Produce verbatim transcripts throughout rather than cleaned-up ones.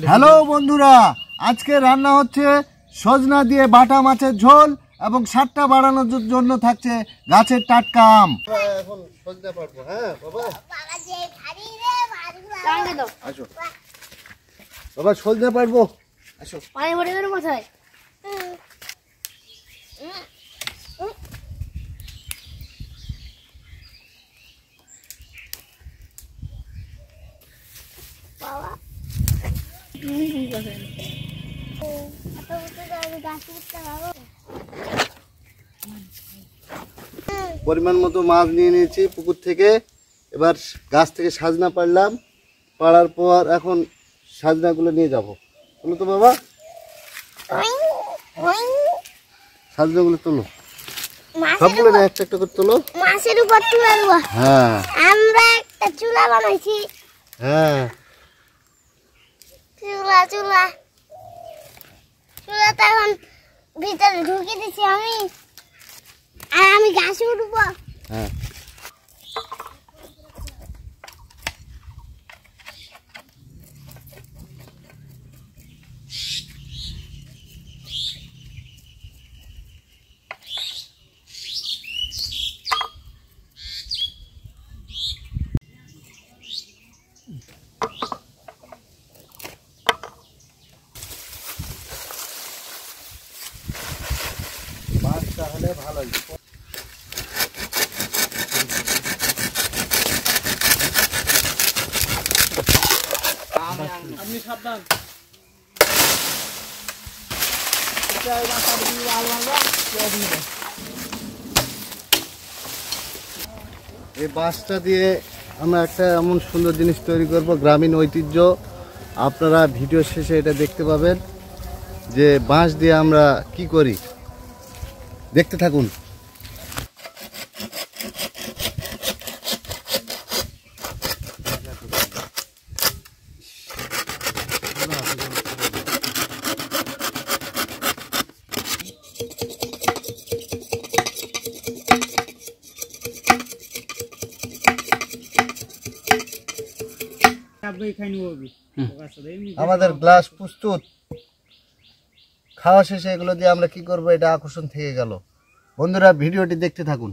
Hello বন্ধুরা, আজকে রান্না হচ্ছে সজনা দিয়ে বাটা মাছের ঝোল এবং স্বাদটা বাড়ানোর জন্য থাকছে গাছের টাটকা আম। এখন সজনা পারবো। হ্যাঁ বাবা, আসো বাবা, সজনা পারবো, আসো। পানি ভরে গেল কোথায়? বাবা পরিমাণ মতো মাছ নিয়ে নিয়েছি পুকুর থেকে। এবার গাছ থেকে সাজনা পারলাম, পাড়ার পর এখন সাজনাগুলো নিয়ে যাব। বলো তো বাবা, সাজনাগুলো তোলো, সবগুলো না, একটা একটা করে তোলো। মাছের উপর তুলে দেবো। হ্যাঁ, আমরা একটা চুলা বানাইছি। হ্যাঁ, চুলা চুলা চুলাটা এখন ভিতরে ঢুকিয়ে দিচ্ছি আমি, আর আমি গাছে উঠবো। হ্যাঁ, মাছটা হলে ভালোই। আপনি সাবধান। এই বাঁশটা দিয়ে আমরা একটা এমন সুন্দর জিনিস তৈরি করব, গ্রামীণ ঐতিহ্য। আপনারা ভিডিও শেষে এটা দেখতে পাবেন যে বাঁশ দিয়ে আমরা কি করি। দেখতে থাকুন। আমাদের গ্লাস প্রস্তুত। খাওয়া শেষে এগুলো দিয়ে আমরা কি করব, এটা আকর্ষণ থেকে গেল। বন্ধুরা, ভিডিওটি দেখতে থাকুন।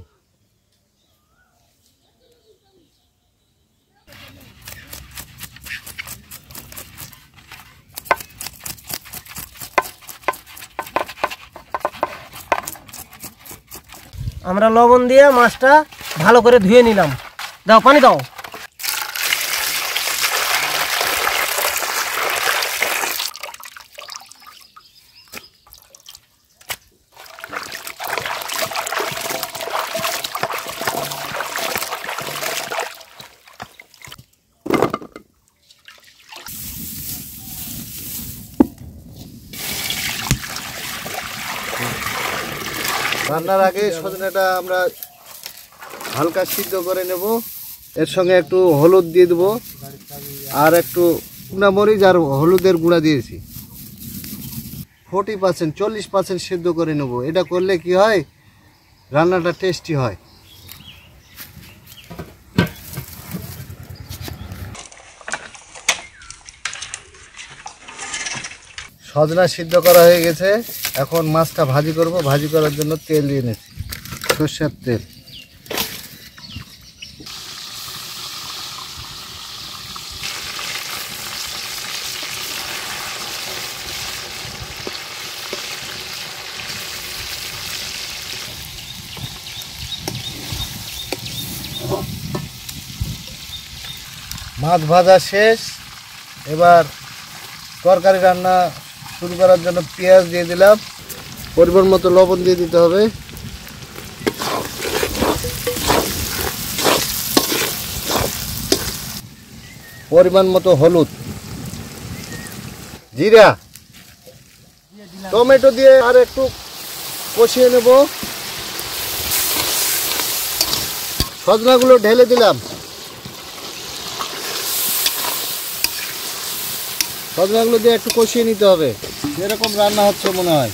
আমরা লবণ দিয়ে মাছটা ভালো করে ধুয়ে নিলাম। দাও পানি দাও। রান্নার আগে সজনাটা আমরা হালকা সিদ্ধ করে নেব। এর সঙ্গে একটু হলুদ দিয়ে দেবো, আর একটু শুকনা মরিচ আর হলুদের গুঁড়া দিয়েছি। ফোর্টি পার্সেন্ট চল্লিশ পার্সেন্ট সিদ্ধ করে নেব। এটা করলে কি হয়, রান্নাটা টেস্টি হয়। সজনা সিদ্ধ করা হয়ে গেছে। এখন মাছটা ভাজি করব। ভাজি করার জন্য তেল দিয়ে নিয়েছি, সর্ষের তেল। মাছ ভাজা শেষ। এবার তরকারি রান্না শুরু করার জন্য পেঁয়াজ দিয়ে দিলাম। পরিমাণ মতো লবণ দিয়ে দিতে হবে। পরিমাণ মতো হলুদ, জিরা, টমেটো দিয়ে আর একটু কষিয়ে নেব। সজনাগুলো ঢেলে দিলাম। সজনাগুলো দিয়ে একটু কষিয়ে নিতে হবে। এরকম রান্না হচ্ছে মনে হয়।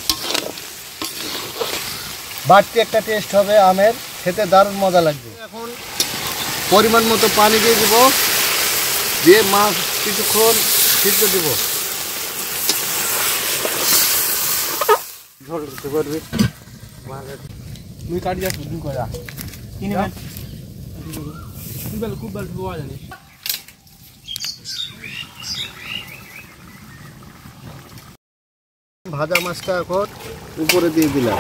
বাড়তি একটা টেস্ট হবে আমের, খেতে দারুণ মজা লাগবে। এখন পরিমাণ মতো পানি দিয়ে দিব, দিয়ে মাছ কিছুক্ষণ সিদ্ধ দিব। ঝোল দিতে পারবি তুই কাটি যাস দুই করা কিনে বেল তুই বেল খুব বেল পাওয়া জানিস ভাজা মাছটা এখন উপরে দিয়ে দিলাম।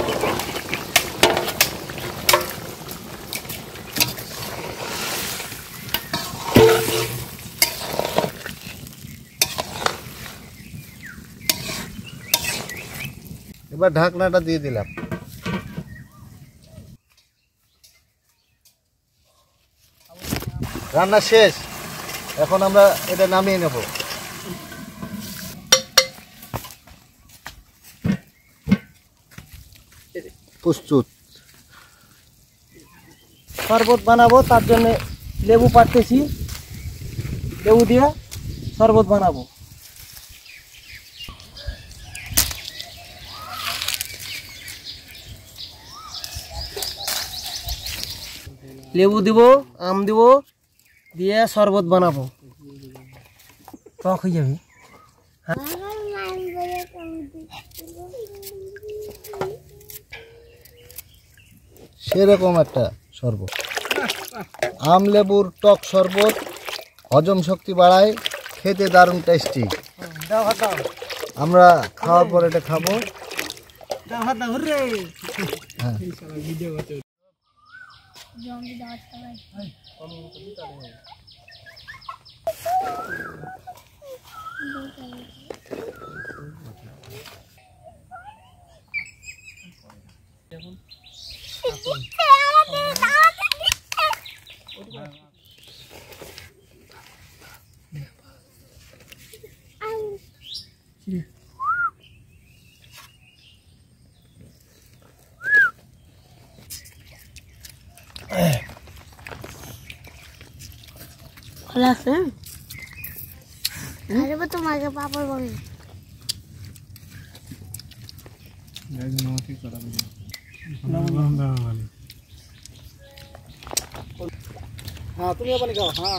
এবার ঢাকনাটা দিয়ে দিলাম। রান্না শেষ, এখন আমরা এটা নামিয়ে নেব। প্রস্তুত। শরবত বানাবো, তার জন্য লেবু পাড়তেছি, লেবু দিয়ে শরবত বানাবো। লেবু দিব, আম দিব, দিয়ে শরবত বানাবো। টক হয়ে যাবে। আমার মান বলে কমতি সেরকম একটা শরবত, আম লেবুর টক শরবত হজম শক্তি বাড়ায়, খেতে দারুণ টেস্টি। দাও হাত দাও, আমরা খাওয়ার পর এটা খাবো। দাও হাত দাও রে। হ্যাঁ, জঙ্গি দাওয়াত খাই ভালো আছে। আরে বা তোমাকে পাপড় বলে হ্যাঁ, তুমিও পানি খাও। হ্যাঁ,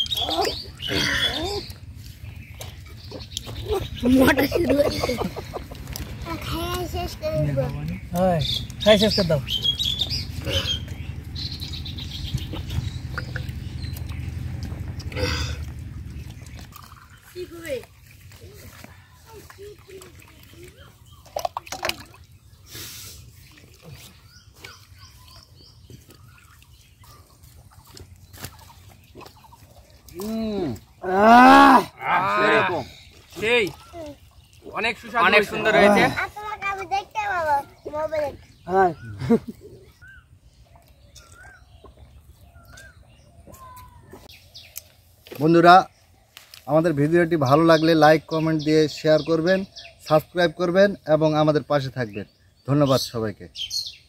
মোটা শুরু হয়েছে খাই শেষ করে দেবো। হ্যাঁ, খাই শেষ করে দাও। সেই অনেক সুস্বাদু, অনেক সুন্দর হয়েছে। আর তোমাকে আমি দেখতে পাবো মোবাইলে। হ্যাঁ, বন্ধুরা, আমাদের ভিডিওটি ভালো লাগলে লাইক কমেন্ট দিয়ে শেয়ার করবেন, সাবস্ক্রাইব করবেন এবং আমাদের পাশে থাকবেন। ধন্যবাদ সবাইকে।